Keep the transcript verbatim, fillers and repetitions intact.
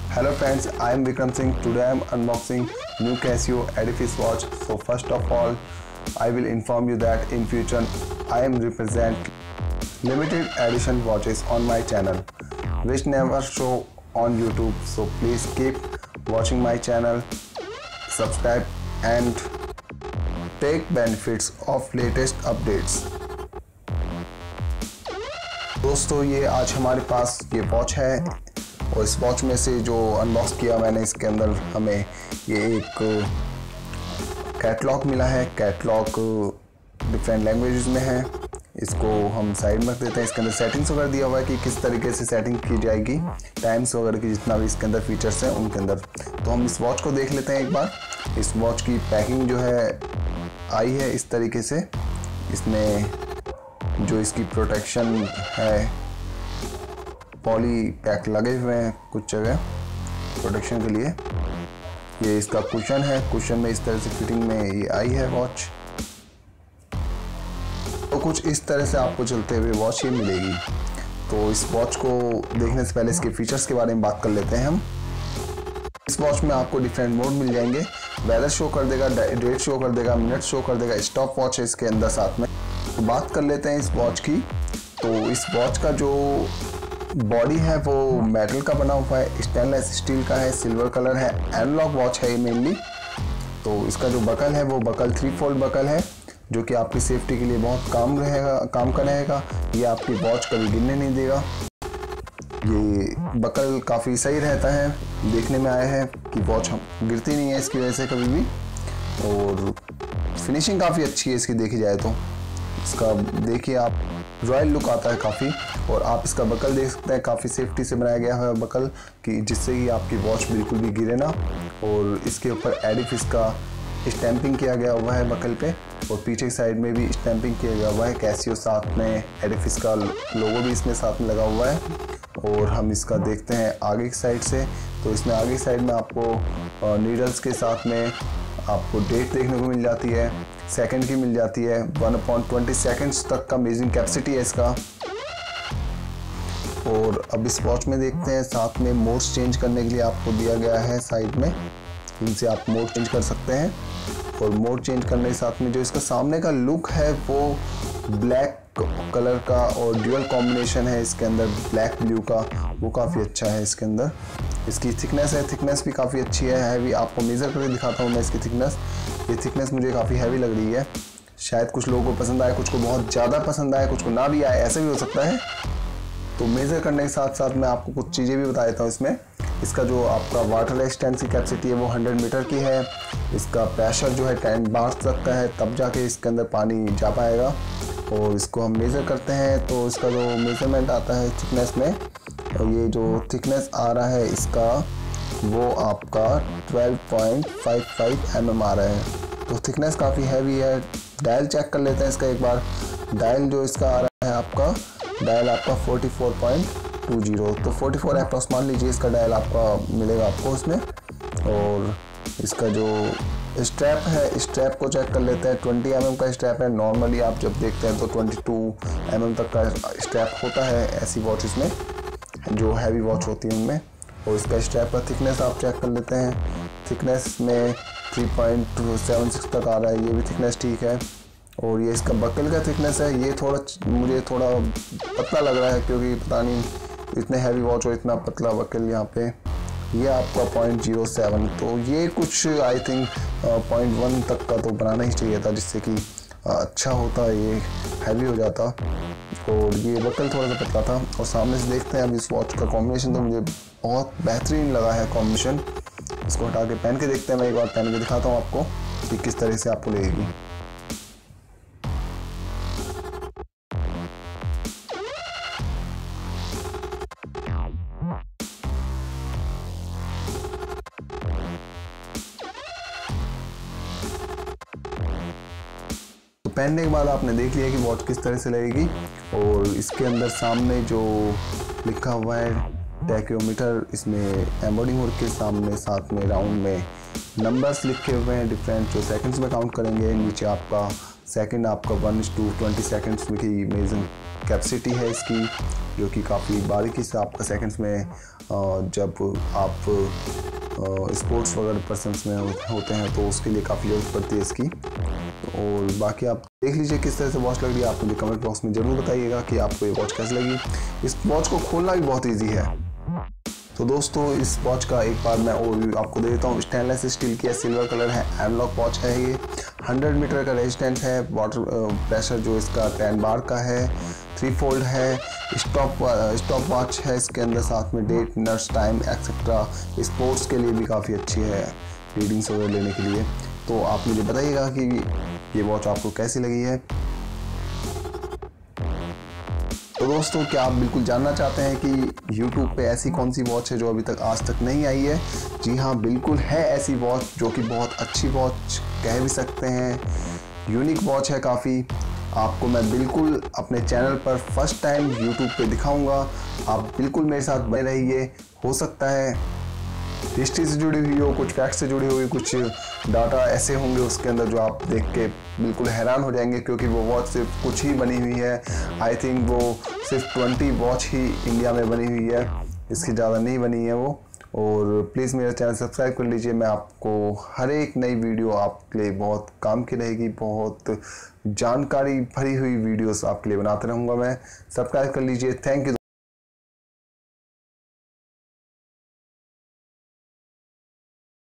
Hello friends, I am Vikram Singh. Today I am unboxing new Casio Edifice watch. So first of all, I will inform you that in future I am represent limited edition watches on my channel which never show on YouTube. So please keep watching my channel, subscribe and take benefits of latest updates. दोस्तों ये आज हमारे पास ये watch है और इस watch में से जो अनबॉक्स किया मैंने इसके अंदर हमें ये एक कैटलॉग मिला है। कैटलॉग डिफरेंट लैंग्वेजेस में है। इसको हम साइड में रख देते हैं। इसके अंदर सेटिंग्स वगैरह दिया हुआ है कि किस तरीके से सेटिंग की जाएगी, टाइम्स वगैरह की जितना भी इसके अंदर फीचर्स हैं उनके अंदर। तो हम इस वॉच को देख लेते हैं एक बार। इस वॉच की पैकिंग जो है आई है इस तरीके से। इसमें जो इसकी प्रोटेक्शन है, पॉली पैक लगे हुए हैं कुछ जगह प्रोटेक्शन के लिए। ये इसका कुशन है, कुशन में इस तरह से फिटिंग में ये आई है वॉच। तो कुछ इस तरह से आपको चलते हुए वॉच ये मिलेगी। तो इस वॉच को देखने से पहले इसके फीचर्स के बारे में बात कर लेते हैं हम। इस वॉच में आपको डिफरेंट मोड मिल जाएंगे। वेदर शो कर देगा, डेट शो कर देगा, मिनट शो कर देगा, स्टॉप वॉच है इसके अंदर साथ में। तो बात कर लेते हैं इस वॉच की। तो इस वॉच का जो बॉडी है वो मेटल का बना हुआ है, स्टेनलेस स्टील का है, सिल्वर कलर है, एनालॉग वॉच है मेनली। तो इसका जो बकल है वो बकल थ्री फोल्ड बकल है जो कि आपकी सेफ्टी के लिए बहुत काम रहेगा काम का रहेगा। ये आपकी वॉच कभी गिरने नहीं देगा। ये बकल काफ़ी सही रहता है, देखने में आया है कि वॉच गिरती नहीं है इसकी वजह से कभी भी। और फिनिशिंग काफ़ी अच्छी है इसकी देखी जाए तो। इसका देखिए आप रॉयल लुक आता है काफ़ी। और आप इसका बकल देख सकते हैं, काफ़ी सेफ्टी से बनाया गया है बकल कि जिससे कि आपकी वॉच बिल्कुल भी गिरे ना। और इसके ऊपर एडिफिस का स्टैंपिंग किया गया हुआ है बकल पे और पीछे की साइड में भी स्टैंपिंग किया गया हुआ है। कैसियो साथ में एडिफिस का लोगो भी इसमें साथ में लगा हुआ है। और हम इसका देखते हैं आगे की साइड से। तो इसमें आगे की साइड में आपको नीडल्स के साथ में आपको डेट देखने को मिल जाती है, सेकंड की मिल जाती है। वन अपॉइंट ट्वेंटी सेकेंड्स तक का मेजरिंग कैपेसिटी है इसका। और अब इस वॉच में देखते हैं साथ में मोड्स चेंज करने के लिए आपको दिया गया है साइड में, इनसे आप मोड चेंज कर सकते हैं। और मोड चेंज करने के साथ में जो इसका सामने का लुक है वो ब्लैक कलर का और ड्यूअल कॉम्बिनेशन है इसके अंदर ब्लैक ब्लू का, वो काफ़ी अच्छा है इसके अंदर। इसकी थिकनेस है, थिकनेस भी काफ़ी अच्छी है, हैवी। आपको मेज़र करके दिखाता हूँ मैं इसकी थिकनेस। ये थिकनेस मुझे काफ़ी हैवी लग रही है। शायद कुछ लोगों को पसंद आए, कुछ को बहुत ज़्यादा पसंद आए, कुछ को ना भी आए, ऐसे भी हो सकता है। तो मेज़र करने के साथ साथ मैं आपको कुछ चीज़ें भी बता देता हूँ इसमें। इसका जो आपका वाटर रेजिस्टेंस की कैपेसिटी है वो हंड्रेड मीटर की है। इसका प्रेशर जो है टेन बार तक का है, तब जाके इसके अंदर पानी जा पाएगा। और इसको हम मेज़र करते हैं तो इसका जो मेज़रमेंट आता है थिकनेस में, और ये जो थिकनेस आ रहा है इसका वो आपका twelve point five five M M आ रहा है। तो थिकनेस काफ़ी हैवी है। डायल चेक कर लेते हैं इसका एक बार। डायल जो इसका आ रहा है आपका, डायल आपका forty four point two zero, तो फोर्टी फोर अप्रॉक्स मान लीजिए इसका डायल आपका मिलेगा आपको उसमें। और इसका जो स्ट्रैप है, स्ट्रैप को चेक कर लेते हैं। ट्वेंटी एम एम का स्ट्रैप है। नॉर्मली आप जब देखते हैं तो ट्वेंटी टू एम एम तक का स्ट्रैप होता है ऐसी वॉचेस में, जो हैवी वॉच होती है उनमें। और इसका स्ट्रैप का थिकनेस आप चेक कर लेते हैं। थिकनेस में थ्री पॉइंट सेवन सिक्स तक आ रहा है, ये भी थिकनेस ठीक है। और ये इसका बकल का थिकनेस है, ये थोड़ा मुझे थोड़ा पतला लग रहा है क्योंकि पता नहीं इतने हैवी वॉच और इतना पतला बकल यहाँ पे। ये आपका पॉइंट जीरो सेवन, तो ये कुछ आई थिंक पॉइंट वन तक का तो बनाना ही चाहिए था जिससे कि अच्छा होता, ये हैवी हो जाता। और ये बकल थोड़ा सा पतला था। और सामने से देखते हैं अब इस वॉच का कॉम्बिनेशन तो मुझे बहुत बेहतरीन लगा है कॉम्बिनेशन। इसको हटा के पहन के देखते हैं। मैं एक बार पहन के दिखाता हूँ आपको कि किस तरह से आपको लगेगी। पहनने के बाद आपने देख लिया कि वॉच किस तरह से लगेगी। और इसके अंदर सामने जो लिखा हुआ है टैक्योमीटर, इसमें एम्बॉडिंग वर्क के सामने साथ में राउंड में नंबर्स लिखे हुए हैं डिफरेंट, जो सेकंड्स में काउंट करेंगे। नीचे आपका सेकंड आपका वन टू ट्वेंटी सेकंड्स की मेजर कैपेसिटी है इसकी। जो कि काफ़ी बारीकी से आपका सेकंड्स में जब आप स्पोर्ट्स वगैरह पर्सनस में होते हैं तो उसके लिए काफ़ी ज़रूरत पड़ती है इसकी। और बाकी आप देख लीजिए किस तरह से वॉच लग रही है। आप मुझे कमेंट बॉक्स में ज़रूर बताइएगा कि आपको ये वॉच कैसी लगी। इस वॉच को खोलना भी बहुत ईजी है। तो दोस्तों इस वॉच का एक बार मैं ओवरव्यू आपको दे देता हूँ। स्टेनलेस स्टील की है, सिल्वर कलर है, एनालॉग वॉच है। ये हंड्रेड मीटर का रेजिस्टेंस है। वाटर प्रेशर जो इसका टेन बार का है, थ्री फोल्ड है। स्टॉप स्टॉप वॉच है इसके अंदर, साथ में date, minutes, time etcetera. Sports के लिए भी काफ़ी अच्छी है, रीडिंग्स वगैरह लेने के लिए। तो आप मुझे बताइएगा कि ये वॉच आपको कैसी लगी है। तो दोस्तों क्या आप बिल्कुल जानना चाहते हैं कि YouTube पे ऐसी कौन सी वॉच है जो अभी तक आज तक नहीं आई है? जी हाँ, बिल्कुल है ऐसी वॉच, जो कि बहुत अच्छी वॉच कह भी सकते हैं। यूनिक वॉच है काफ़ी। आपको मैं बिल्कुल अपने चैनल पर फर्स्ट टाइम YouTube पे दिखाऊंगा। आप बिल्कुल मेरे साथ बने रहिए। हो सकता है हिस्ट्री से जुड़ी हुई हो, कुछ फैक्ट से जुड़ी हुई, कुछ डाटा ऐसे होंगे उसके अंदर जो आप देख के बिल्कुल हैरान हो जाएंगे, क्योंकि वो वॉच सिर्फ कुछ ही बनी हुई है। आई थिंक वो सिर्फ ट्वेंटी वॉच ही इंडिया में बनी हुई है, इसकी ज़्यादा नहीं बनी है वो। और प्लीज़ मेरा चैनल सब्सक्राइब कर लीजिए। मैं आपको हर एक नई वीडियो आपके लिए बहुत काम की रहेगी, बहुत जानकारी भरी हुई वीडियोस आपके लिए बनाते रहूँगा मैं। सब्सक्राइब कर लीजिए। Thank you.